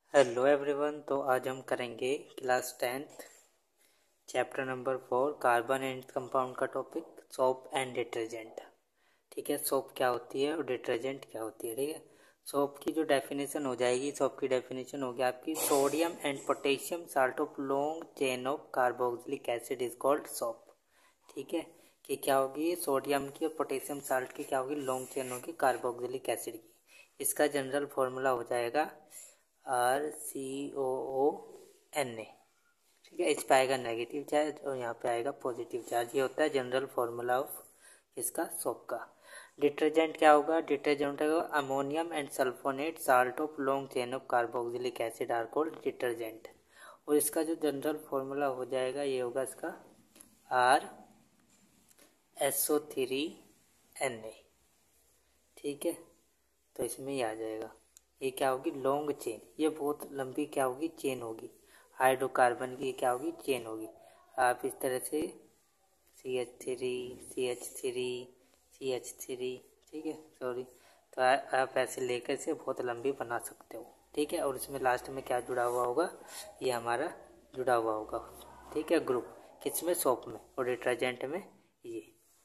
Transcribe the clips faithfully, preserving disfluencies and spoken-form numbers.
Hello everyone. तो आज हम करेंगे class tenth chapter number four carbon and compound का टॉपिक सोप एंड डिटर्जेंट। ठीक है, सोप क्या होती है और डिटर्जेंट क्या होती है। ठीक है, सोप की जो डेफिनेशन हो जाएगी, सोप की डेफिनेशन होगी आपकी sodium and potassium salt of long chain of carboxylic acid is called soap. ठीक है, कि क्या होगी सोडियम की और पोटेशियम साल्ट की क्या होगी लॉन्ग चेन होगी कार्बोक्सिलिक एसिड की। इसका जनरल फॉर्मूला हो जाएगा R C O O N A. ठीक है, इस पे आएगा नेगेटिव चार्ज और यहाँ पे आएगा पॉजिटिव चार्ज। ये होता है जनरल फॉर्मूला ऑफ इसका सोप का। डिटर्जेंट क्या होगा, डिटर्जेंट होगा ammonium and sulphonate salt of long chain of carboxylic acid are called detergent. और इसका जो जनरल फॉर्मूला हो जाएगा ये होगा इसका R S O three N A. ठीक है, तो इसमें ही आ जाएगा। ये क्या होगी लॉन्ग चेन, ये बहुत लंबी क्या होगी चेन होगी। हाइड्रोकार्बन की क्या होगी चेन होगी। आप इस तरह से C H three C H three C H three ठीक है सॉरी तो आ, आप ऐसे लेकर से बहुत लंबी बना सकते हो। ठीक है, और इसमें लास्ट में क्या जुड़ा हुआ होगा, ये हमारा जुड़ा हुआ होगा। ठीक है, ग्रुप किसमें सोप में और डिटर्जेंट में ये।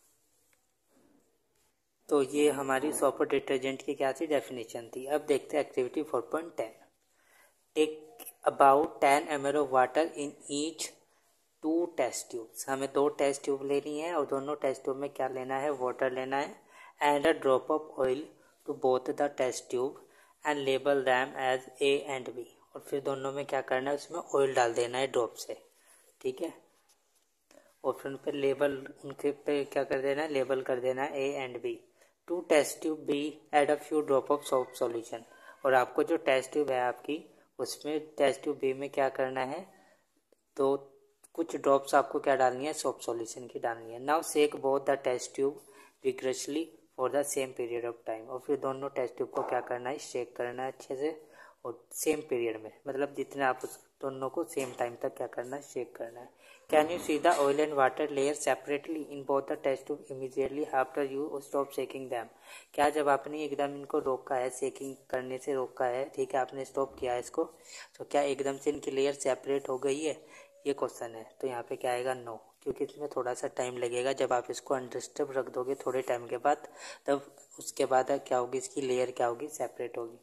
तो ये हमारी सोप और डिटर्जेंट की क्या थी डेफिनेशन थी। अब देखते हैं activity four point ten. Take about ten M L of water in each two test tubes. हमें दो टेस्ट ट्यूब लेनी है और दोनों टेस्ट ट्यूब में क्या लेना है वाटर लेना है and a drop of oil to both the test tube and label them as A and B. और फिर दोनों में क्या करना है उसमें ऑयल डाल देना है ड्रॉप से। ठीक है, और फिर उन पर लेबल उनके पे क्या कर देना है लेबल कर देना है A and B. To test tube B add a few drop of soap solution. और आपको जो टेस्ट ट्यूब है आपकी उसमें टेस्ट ट्यूब बी में क्या करना है तो कुछ ड्रॉप्स आपको क्या डालनी है सोप सॉल्यूशन की डालनी है। Now shake both the test tube vigorously for the same period of time. और फिर दोनों टेस्ट ट्यूब को क्या करना है शेक करना है अच्छे से और सेम पीरियड में, मतलब जितने आप उस दोनों को सेम टाइम तक क्या करना है शेक करना है। Can you see the oil and water layer separately in both the test tube immediately after you stop shaking them. क्या जब आपने एकदम इनको रोका है शेकिंग करने से रोका है, ठीक है आपने स्टॉप किया है इसको, तो क्या एकदम से इनकी लेयर सेपरेट हो गई है, ये क्वेश्चन है। तो यहाँ पे क्या आएगा नो, क्योंकि इसमें थोड़ा सा टाइम लगेगा। जब आप इसको अनडिस्टर्ब रख दोगे थोड़े टाइम के बाद, तब उसके बाद क्या होगी इसकी लेयर क्या होगी सेपरेट होगी।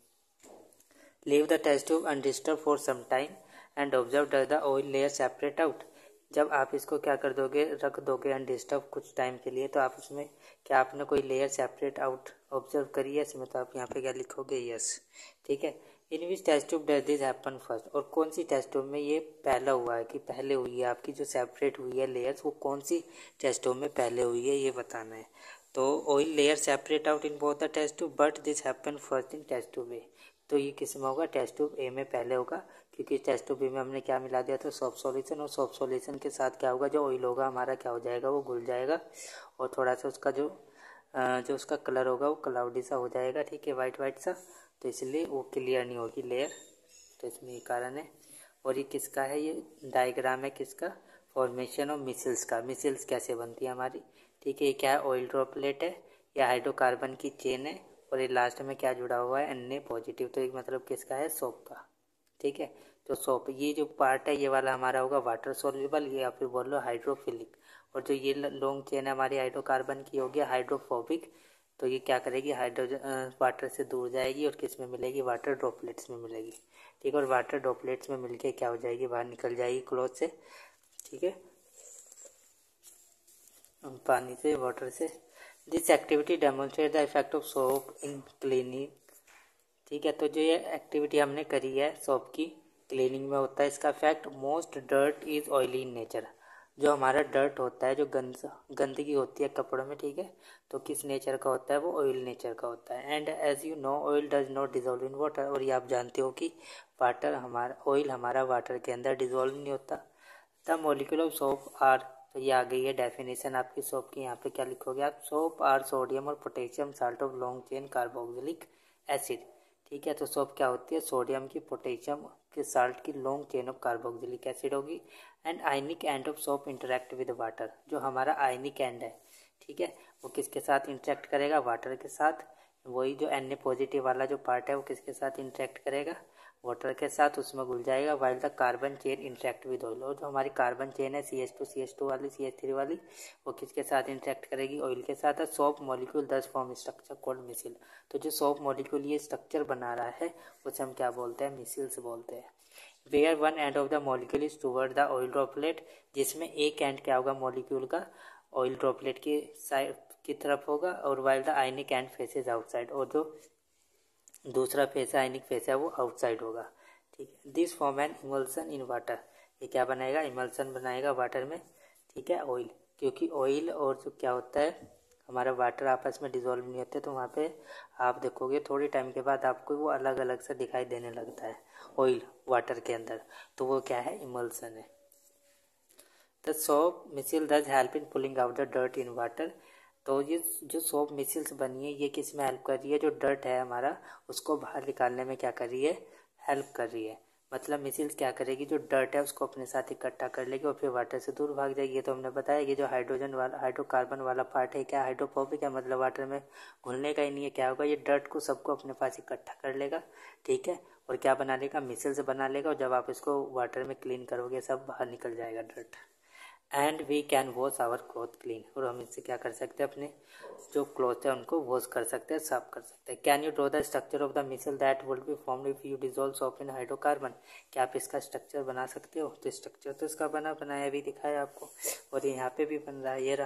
Leave the test tube undisturbed for some time and observe does the oil layer separate out. जब आप इसको क्या कर दोगे रख दोगे अनडिस्टर्ब कुछ टाइम के लिए, तो आप उसमें क्या आपने कोई लेयर सेपरेट आउट ऑब्जर्व करी है इसमें, तो आप यहाँ पे क्या लिखोगे यस। ठीक है, in which test tube does this happen first. और कौन सी टेस्ट ट्यूब में ये पहला हुआ है कि पहले हुई है आपकी जो सेपरेट हुई है लेयर्स, वो कौन सी टेस्ट ट्यूब में पहले हुई है ये बताना है। तो oil layer separate out in both the test tube but this happen first in test tube A. तो ये किस में होगा टेस्ट ट्यूब ए में पहले होगा, क्योंकि टेस्ट ट्यूब बी में हमने क्या मिला दिया था सोप सॉल्यूशन। और सोप सॉल्यूशन के साथ क्या होगा जो ऑयल होगा हमारा क्या हो जाएगा वो घुल जाएगा और थोड़ा सा उसका जो जो उसका कलर होगा वो क्लाउडी सा हो जाएगा। ठीक है, वाइट वाइट सा, तो इसलिए वो क्लियर नहीं होगी लेयर। तो इसमें ये कारण है। और ये किसका है, ये डायग्राम है किसका फॉर्मेशन ऑफ मिसिल्स का। मिसिल्स कैसे बनती है हमारी, ठीक है ये क्या है ऑयल ड्रॉपलेट है या हाइड्रोकार्बन की चेन है और ये लास्ट में क्या जुड़ा हुआ है एन ए पॉजिटिव। तो एक मतलब किसका है सोप का। ठीक है, तो सोप ये जो पार्ट है ये वाला हमारा होगा वाटर सोल्यूबल, ये आप फिर बोल लो हाइड्रोफिलिक। और जो ये लॉन्ग चेन है हमारी हाइड्रोकार्बन की होगी हाइड्रोफोबिक। तो ये क्या करेगी हाइड्रोजन वाटर से दूर जाएगी और किस में मिलेगी वाटर ड्रॉपलेट्स में मिलेगी। ठीक है, और वाटर ड्रॉपलेट्स में मिलके क्या हो जाएगी बाहर निकल जाएगी क्लॉथ से। ठीक है, पानी से वाटर से। This activity demonstrate the effect of soap in cleaning. ठीक है, तो जो ये एक्टिविटी हमने करी है सोप की क्लीनिंग में होता है इसका effect. Most dirt is oily in nature. जो हमारा डर्ट होता है जो गंद गंदगी होती है कपड़ों में, ठीक है तो किस नेचर का होता है वो ऑयल नेचर का होता है। And as you know oil does not dissolve in water. और ये आप जानते हो कि वाटर हमारा ऑयल हमारा वाटर के अंदर डिजोल्व नहीं होता। The molecule of soap are, तो ये आ गई है डेफिनेशन आपकी सोप की। यहाँ पे क्या लिखोगे आप सोप आर सोडियम और potassium salt of long chain carboxylic acid. ठीक है, तो सोप क्या होती है सोडियम की पोटेशियम के साल्ट की long chain of carboxylic acid होगी। And ionic end of soap interact with water. जो हमारा आयनिक एंड है ठीक है वो किसके साथ इंटरेक्ट करेगा वाटर के साथ। वही जो एन ए पॉजिटिव वाला जो पार्ट है वो किसके साथ इंटरेक्ट करेगा वाटर के साथ उसमें घुल जाएगा, while the carbon chain interact with oil. और जो हमारी कार्बन चेन है C H two C H two वाली सी एच थ्री वाली, वो किसके साथ इंटरेक्ट करेगी, ऑयल के साथ। Soap molecule thus form structure called micelle. तो जो सोप मॉलिक्यूल ये स्ट्रक्चर बना रहा है उसे हम क्या बोलते हैं, मिसिल्स बोलते हैं। Where one end of the molecule is toward the oil droplet, जिसमें एक एंड क्या होगा मॉलिक्यूल का, ऑयल ड्रॉपलेट की साइड की तरफ होगा, और while the ionic end faces outside, और जो दूसरा फेस है आयनिक फेस है वो आउटसाइड होगा। ठीक है, this form an emulsion in water, ये क्या बनाएगा, इमल्सन बनाएगा वाटर में। ठीक है, ऑयल, क्योंकि ऑयल और जो क्या होता है हमारा वाटर आपस में डिजोल्व नहीं होते, तो वहाँ पे आप देखोगे थोड़ी टाइम के बाद आपको वो अलग अलग से दिखाई देने लगता है ऑयल वाटर के अंदर, तो वो क्या है, इमल्सन है। The soap micelle does help in pulling out the dirt in water. तो ये जो सोप मिसिल्स बनी है ये किस में हेल्प कर रही है, जो डर्ट है हमारा उसको बाहर निकालने में क्या कर रही है, हेल्प कर रही है। मतलब मिसिल्स क्या करेगी, जो डर्ट है उसको अपने साथ इकट्ठा कर लेगी और फिर वाटर से दूर भाग जाएगी। ये तो हमने बताया कि जो हाइड्रोजन वाला हाइड्रोकार्बन वाला पार्ट है क्या हाइड्रोफोबिक है, मतलब वाटर में घुलने का ही नहीं है। क्या होगा, ये डर्ट को सबको अपने पास इकट्ठा कर लेगा। ठीक है, और क्या बना लेगा, मिसिल्स बना लेगा, और जब आप इसको वाटर में क्लीन करोगे सब बाहर निकल जाएगा dirt. And we can wash our cloth clean, और हम इससे क्या कर सकते हैं, अपने जो क्लॉथ है उनको वॉश कर सकते हैं, साफ कर सकते हैं। Can you draw the structure of the micelle that would be formed if you dissolve soap in hydrocarbon, क्या आप इसका स्ट्रक्चर बना सकते हो। तो स्ट्रक्चर तो इसका बना बनाया भी दिखाया आपको, और यहाँ पे भी बन रहा है, ये रहा।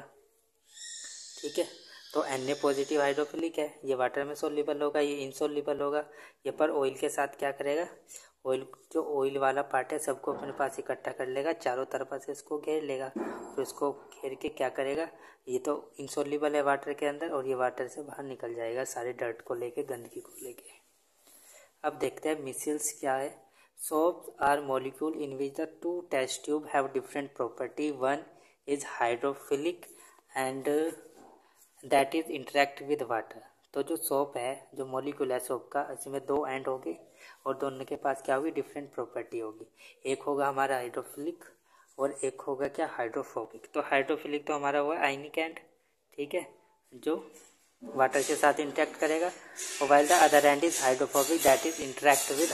ठीक है, तो एन ए पॉजिटिव हाइड्रोफिलिक है, ये वाटर में सोल्यूबल होगा, ये इनसोल्यूबल होगा। ये पर ऑयल के साथ क्या करेगा, ऑयल जो ऑयल वाला पार्ट है सबको अपने पास इकट्ठा कर लेगा, चारों तरफ से इसको घेर लेगा, फिर इसको घेर के क्या करेगा, ये तो इनसोल्यूबल है वाटर के अंदर, और ये वाटर से बाहर निकल जाएगा सारे डर्ट को लेके, गंदगी को लेके। अब देखते हैं मिसिल्स क्या है। Soaps are molecule in which the two test tube have different property, one is hydrophilic and that is interact with water. तो जो सोप है, जो मॉलिक्यूल है सोप का, इसमें दो एंड होंगे और दोनों के पास क्या होगी, डिफरेंट प्रॉपर्टी होगी। एक होगा हमारा हाइड्रोफिलिक और एक होगा क्या, हाइड्रोफोबिक। तो हाइड्रोफिलिक तो हमारा हुआ आयनिक एंड, ठीक है, जो वाटर के साथ इंटरेक्ट करेगा, और while the other end is hydrophobic that is interact with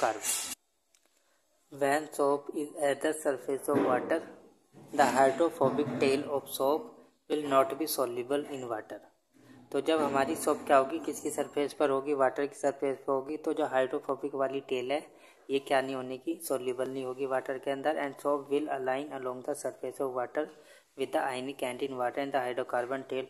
hydrocarbon. When soap is at the surface of water the hydrophobic tail of soap will not be soluble in water. तो जब हमारी soap क्या होगी, किसकी surface पर होगी, water की surface पर होगी, तो जो हाइड्रोफोबिक वाली टेल है ये क्या नहीं होने की, सॉल्युबल नहीं होगी वाटर के अंदर। And soap will align along the surface of water with the ionic end in water and the hydrocarbon tail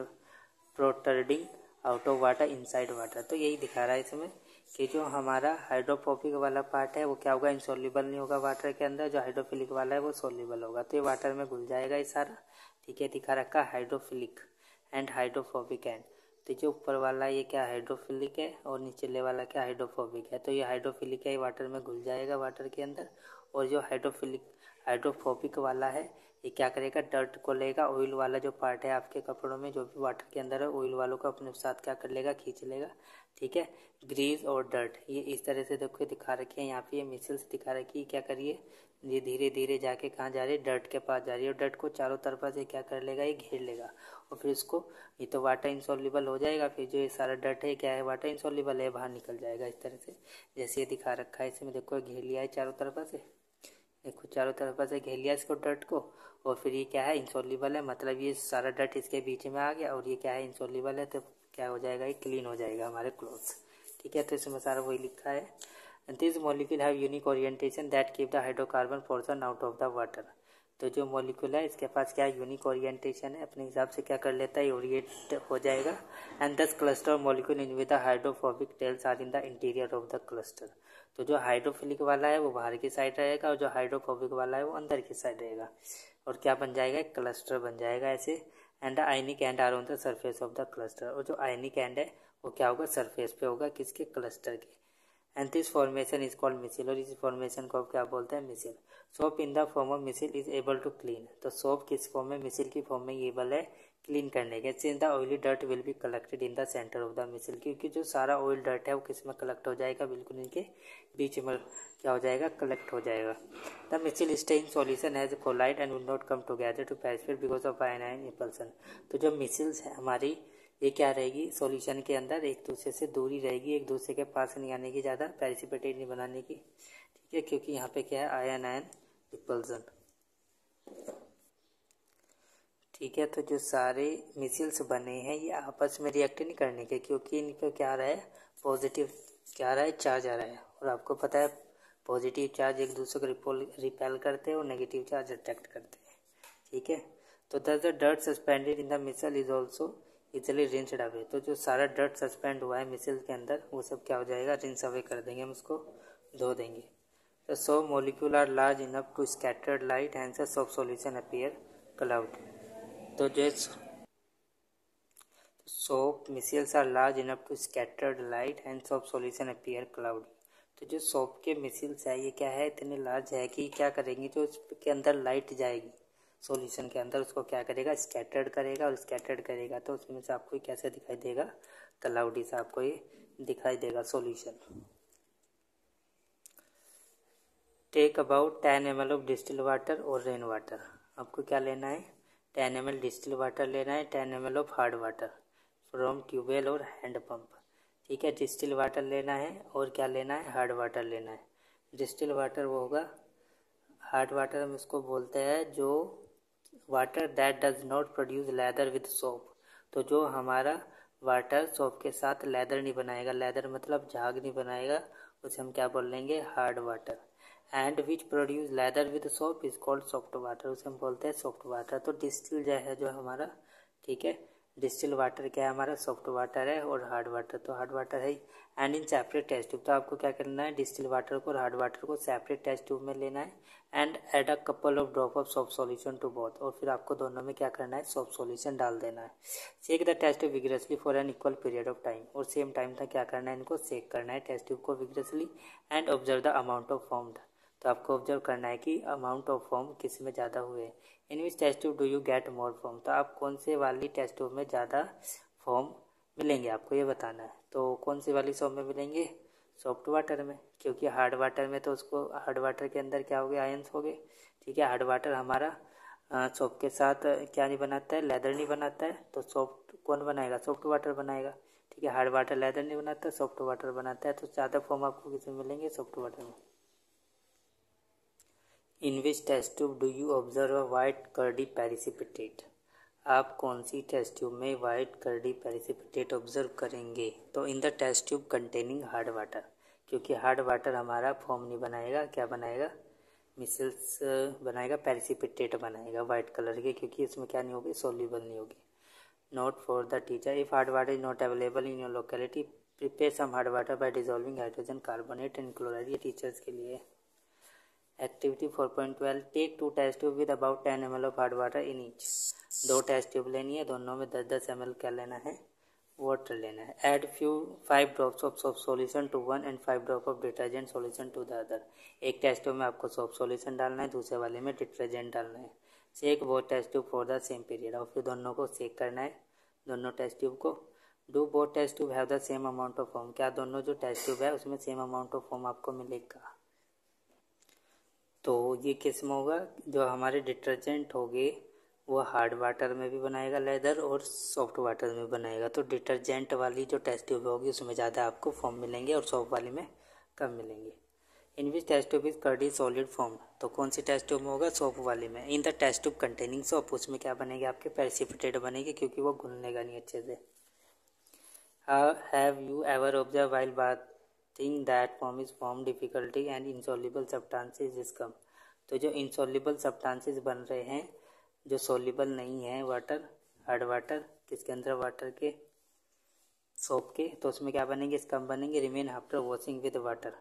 protruding out of water inside water. तो यही दिखा रहा है इसमें कि जो हमारा हाइड्रोफोबिक वाला पार्ट है वो क्या होगा, इनसॉल्युबल नहीं होगा वाटर के अंदर, जो हाइड्रोफिलिक वाला है वो सॉल्युबल होगा, तो ये वाटर में घुल जाएगा ये सारा। ठीक है, दिखा रखा हाइड्रोफिलिक एंड हाइड्रोफोबिक एंड। तो जो ऊपर वाला ये क्या हाइड्रोफिलिक है और नीचे वाला क्या हाइड्रोफोबिक है। तो ये हाइड्रोफिलिक है, ये वाटर में घुल जाएगा वाटर के अंदर, और जो हाइड्रोफिलिक हाइड्रोफोबिक वाला है ये क्या करेगा, डर्ट को लेगा, ऑयल वाला जो पार्ट है आपके कपड़ों में जो भी वाटर के अंदर है ऑयल वालों को अपने साथ क्या कर लेगा, खींच लेगा। ठीक है, ग्रीस और डर्ट ये इस तरह से देखो दिखा रखी है, यहाँ पे ये मिसिल्स दिखा रखी है, क्या करिए ये धीरे धीरे जाके कहाँ जा रही है, डर्ट के पास जा रही है, और डर्ट को चारों तरफा से क्या कर लेगा, ये घेर लेगा, और फिर इसको ये तो वाटर इंसॉल्युबल हो जाएगा, फिर जो ये सारा डर्ट है क्या है, वाटर इंसॉल्युबल है, बाहर निकल जाएगा इस तरह से जैसे ये दिखा रखा है। इसमें देखो घेर लिया है चारों तरफा से, देखो चारों तरफा से घेर लिया इसको डर्ट को, और फिर ये क्या है, इंसॉल्युबल है, मतलब ये सारा डर्ट इसके बीच में आ गया, और ये क्या है, इंसॉल्युबल है, तो क्या हो जाएगा, ये क्लीन हो जाएगा हमारे क्लोथ्स। ठीक है, तो इसमें सारा वही लिखा है। This molecule have unique orientation that keep the hydrocarbon portion out of the water. तो जो मॉलिक्यूल है इसके पास क्या यूनिक ओरिएंटेशन है, अपने हिसाब से क्या कर लेता है, ओरिएंट हो जाएगा। And thus cluster molecule in with the hydrophobic tails are in the interior of the cluster. तो जो हाइड्रोफिलिक वाला है वो बाहर की साइड रहेगा, और जो हाइड्रोफोबिक वाला है वो अंदर की साइड रहेगा, और क्या बन जाएगा, एक क्लस्टर बन जाएगा ऐसे। And the ionic end are on the surface of the cluster, और जो आयनिक एंड है वो क्या होगा, सरफेस पे होगा, किसके, क्लस्टर के। And this formation is called micelle, और इस फॉर्मेशन को क्या बोलते हैं, micelle. Soap in the form of micelle is able to clean. तो सोप किस फॉर्म में, मिसिल की फॉर्म में एबल है क्लीन करने के। Since the oily dirt will be collected in the centre of the micelle, क्योंकि जो सारा ऑयल डर्ट है वो किस में कलेक्ट हो जाएगा, बिल्कुल इनके बीच में क्या हो जाएगा, कलेक्ट हो जाएगा। The micelle stay in solution as colloid and will not come together to pacific because of ion ion impulsion. तो जो मिसिल्स है हमारी ये क्या रहेगी, सॉल्यूशन के अंदर एक दूसरे से दूरी रहेगी, एक दूसरे के पास नहीं आने की, ज़्यादा प्रेसिपिटेट नहीं बनाने की, ठीक है, क्योंकि यहाँ पे क्या है, आयन आयन रिपल्सन, ठीक है। तो जो सारे मिसाइल्स बने हैं ये आपस में रिएक्ट नहीं करने के, क्योंकि इनका क्या रहा है, पॉजिटिव क्या रहा है, चार्ज आ रहा है, और आपको पता है पॉजिटिव चार्ज एक दूसरे को रिपोल रिपेल करते हैं और नेगेटिव चार्ज अट्रैक्ट करते हैं, ठीक है। तो thus the dirt suspended in the micelle is also easily rinsed away, तो जो सारा डर्ट सस्पेंड हुआ है मिसाइल के अंदर वो सब क्या हो जाएगा, रिंस अवे कर देंगे, हम उसको धो देंगे। तो so molecule are large enough to scattered light hence a soft solution appear cloud, तो जो soap micelles are large enough to scattered light and soft solution appear cloudy, तो जो सोप के मिसाइल्स है ये क्या है, इतने लार्ज है कि क्या करेंगी, जो उसके अंदर लाइट जाएगी सॉल्यूशन के अंदर उसको क्या करेगा, स्कैटर्ड करेगा, और स्कैटर्ड करेगा तो उसमें से आपको कैसे दिखाई देगा, क्लाउडी से आपको ये दिखाई देगा solution. Take about ten M L of distil water और रेन वाटर, आपको क्या लेना है, ten M L distil water लेना है, ten M L of hard water from tubewell और हैंड पंप, ठीक है। डिस्टिल वाटर लेना है और क्या लेना है, हार्ड वाटर लेना है। डिस्टिल वाटर वो होगा, हार्ड वाटर हम इसको बोलते हैं जो water that does not produce lather with soap, तो जो हमारा वाटर सोप के साथ लेदर नहीं बनाएगा, लेदर मतलब झाग नहीं बनाएगा, उसे हम क्या बोल लेंगे, hard water. And which produce lather with soap is called soft water, उसे हम बोलते हैं सॉफ्ट वाटर। तो डिस्टिल जो है जो हमारा, ठीक है, डिस्टिल वाटर क्या है हमारा, सॉफ्ट वाटर है, और हार्ड वाटर तो हार्ड वाटर है। And in separate test tube, तो आपको क्या करना है, डिस्टिल वाटर को और हार्ड वाटर को सेपरेट टेस्ट ट्यूब में लेना है, and add a couple of drop of soft solution to both, और फिर आपको दोनों में क्या करना है, सॉफ्ट सॉल्यूशन डाल देना है। Shake the test tube vigorously for an equal period of time, और सेम टाइम तक क्या करना है, इनको सेक करना है टेस्ट ट्यूब को vigorously, and observe the amount of formed, तो आपको ऑब्जर्व करना है कि अमाउंट ऑफ फॉर्म किस में ज़्यादा हुए। In which test tube do you get more form, तो आप कौन से वाली टेस्ट ट्यूब में ज़्यादा फॉर्म मिलेंगे, आपको ये बताना है। तो कौन सी वाली सॉप में मिलेंगे, सॉफ्ट वाटर में, क्योंकि हार्ड वाटर में तो उसको, हार्ड वाटर के अंदर क्या हो गए, आयंस हो गए, ठीक है। हार्ड वाटर हमारा सॉप के साथ क्या नहीं बनाता है, लेदर नहीं बनाता है, तो सॉफ्ट कौन बनाएगा, सॉफ्ट वाटर बनाएगा, ठीक है। हार्ड वाटर लेदर नहीं बनाता, सॉफ्ट वाटर बनाता है, तो ज़्यादा फॉर्म आपको किसमें मिलेंगे, सॉफ्ट वाटर में। In which test tube do you observe a white curdy precipitate, आप कौन सी टेस्ट ट्यूब में वाइट कर्डी प्रेसिपिटेट ऑब्जर्व करेंगे, तो in the test tube containing hard water, क्योंकि हार्ड वाटर हमारा फॉर्म नहीं बनाएगा, क्या बनाएगा, मिसाइल्स बनाएगा, प्रेसिपिटेट बनाएगा वाइट कलर के, क्योंकि इसमें क्या नहीं होगी, सोल्यूबल नहीं होगी। Note for the teacher, if hard water is not available in your locality prepare some hard water by dissolving hydrogen carbonate and chloride, ये टीचर्स के लिए। Activity four point twelve, take two test tube with about ten M L of hard water in each, दो test tube लेनी है, दोनों में दस दस एम एल क्या लेना है, वाटर लेना है। Add few five drops of soap solution to one and five drop of detergent solution to the other, एक टेस्ट ट्यूब में आपको सोप सॉल्यूशन डालना है, दूसरे वाले में डिटर्जेंट डालना है। Shake both test tube for the same period, और फिर दोनों को सेक करना है, दोनों टेस्ट ट्यूब को। Do both test tube have the same amount of foam, क्या दोनों जो टेस्ट ट्यूब है उसमें सेम अमाउंट ऑफ फॉर्म आपको मिलेगा, तो ये किस में होगा, जो हमारे डिटर्जेंट होंगे वो हार्ड वाटर में भी बनाएगा लेदर और सॉफ्ट वाटर में बनाएगा, तो डिटर्जेंट वाली जो टेस्ट ट्यूब होगी उसमें ज़्यादा आपको फॉर्म मिलेंगे और सॉफ्ट वाली में कम मिलेंगे। In which test tube is curdy solid foam, तो कौन सी टेस्ट ट्यूब में होगा, सॉफ्ट वाली में। In the test tube containing soap, उसमें क्या बनेगी, आपके प्रेसिपिटेट बनेगी, क्योंकि वो घुलनेगा नहीं अच्छे से। Have you ever observe while bathing that foam is form difficulty and insoluble substances is scum, तो जो इंसॉल्युबल सब्सटेंसेस बन रहे हैं, जो सॉल्युबल नहीं है, वाटर, हार्ड वाटर किसके अंदर, वाटर के, सोप के, तो उसमें क्या बनेंगे, कम बनेंगे, remain after washing with water.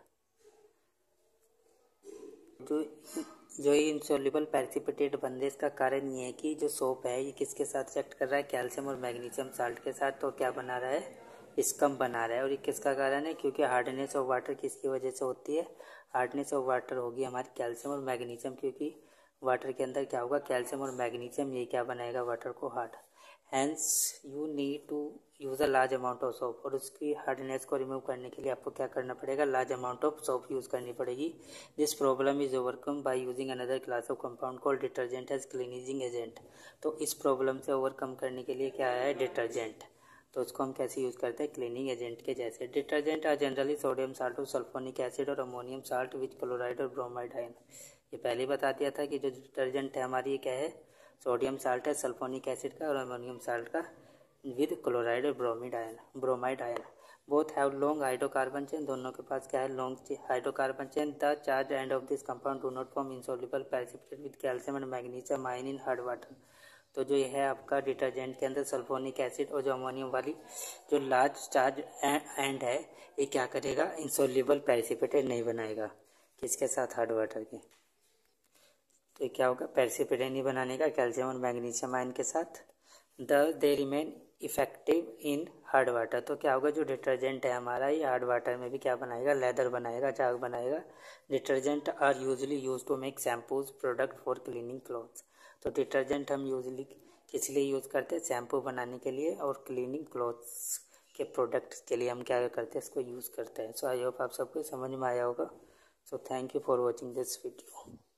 जो जो ये इंसॉल्युबल प्रेसिपिटेट बन रहे, इसका कारण ये है कि जो सोप है ये किसके साथ रिएक्ट कर रहा है, कैल्शियम और मैग्नीशियम साल्ट के साथ, तो क्या बना रहा है, स्कम बना रहा है। और ये किसका कारण है, क्योंकि हार्डनेस ऑफ वाटर किसकी वजह से होती है, हार्डनेस ऑफ वाटर होगी हमारी कैल्शियम और मैग्नीशियम, क्योंकि वाटर के अंदर क्या होगा, कैल्शियम और मैग्नीशियम, ये क्या बनाएगा, वाटर को हार्ड। Hence you need to use a large amount of soap, और उसकी हार्डनेस को रिमूव करने के लिए आपको क्या करना पड़ेगा, large amount of soap use करनी पड़ेगी। This problem is overcome by using another class of compound called detergent as cleansing agent, तो इस प्रॉब्लम से ओवरकम करने के लिए क्या है, डिटर्जेंट, तो उसको हम कैसे यूज़ करते हैं, क्लीनिंग एजेंट के जैसे। Detergent are generally sodium salt और सल्फोनिक एसिड और अमोनियम साल्ट विथ क्लोराइड और ब्रोमाइड आयन। ये पहले ही बता दिया था कि जो डिटर्जेंट है हमारी ये क्या है, सोडियम साल्ट है, सल्फोनिक एसिड का और अमोनियम साल्ट का विद क्लोराइड और bromide ion bromide ion both have long hydrocarbon chain, दोनों के पास क्या है, long hydrocarbon chain. The charge end of this compound do not form insoluble precipitate with calcium and magnesium ion in hard water. तो जो ये है आपका डिटर्जेंट के अंदर सल्फोनिक एसिड और जो अमोनियम वाली जो लार्ज चार्ज एंड है ये क्या करेगा, इंसोल्यूबल प्रेसिपिटेट नहीं बनाएगा, किसके साथ, हार्ड वाटर के। तो क्या होगा, प्रेसिपिटेट नहीं बनाने का कैल्शियम और मैग्नीशियम आयन के साथ। The they remain effective in hard water. तो क्या होगा, जो डिटर्जेंट है हमारा ये हार्ड वाटर में भी क्या बनाएगा, लेदर बनाएगा, चाक बनाएगा। Detergent are usually use to make shampoos product for cleaning clothes. तो डिटर्जेंट हम यूजली किस लिए यूज़ करते हैं, शैम्पू बनाने के लिए और क्लीनिंग क्लॉथ्स के प्रोडक्ट्स के लिए हम क्या करते हैं, इसको यूज़ करते हैं। सो आई होप आप सबको समझ में आया होगा। So thank you for watching this video.